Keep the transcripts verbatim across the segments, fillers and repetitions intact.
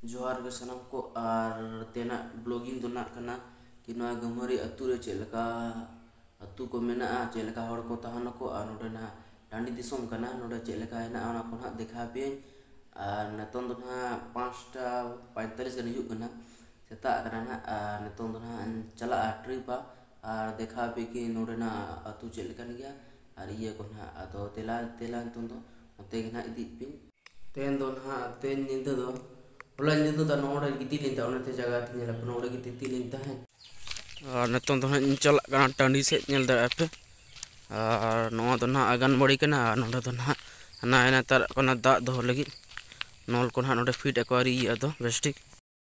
जोहार के सनम को और तेना ब्लॉगिंग दो नाक कना कि नोआ गमहरी अतु रे चेलका अतु को मेना चेलका हड़ को तहन को और नोडे ना टांडी दिसोम कना नोडे चेलका हेना ओना को ना देखा पे और नतों दो ना पाँचटा पैंतालीस गन हुयुग कना सेता कना ना नतों दो ना चला ट्रिपा और देखा पे कि नोडे ना अतु चेलका गया और ये को ना अदो तेला तेला नतों दो नते ना इदी पे तेन दो ना तेन निंदा दो Ulan itu tak nongol lagi titin tak orang terjaga tinggal apa nongol lagi titin tahan. Nonton tuh nyala karena tandi set nyal dah apa. Nongol tuh na agan body kena nongol tuh na na ena tar kena dak doh lagi. Nol kena nongol fit aquari atau vestik.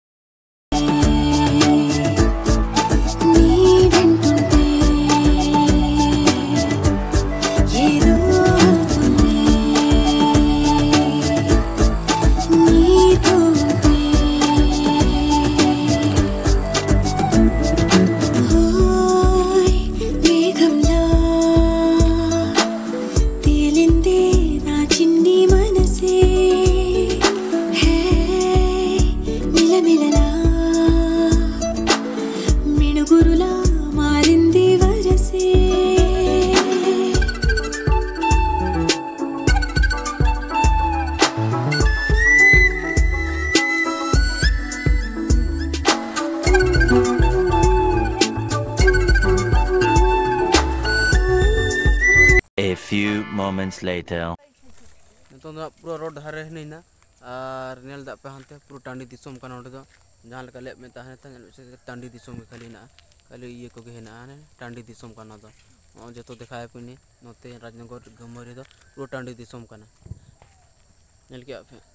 A few moments later. Nonton dah pura road hari ini na, ar nel dah pahante pura tandi disom kan orang tu, jangan lekal lep mentah ni tanya tandi disom ke kali na, kali iya kau ke na ane tandi disom kan ada, orang jatuh dekai pun ni, nanti Rajnagor Gambar itu pura tandi disom kan, nel kya apa?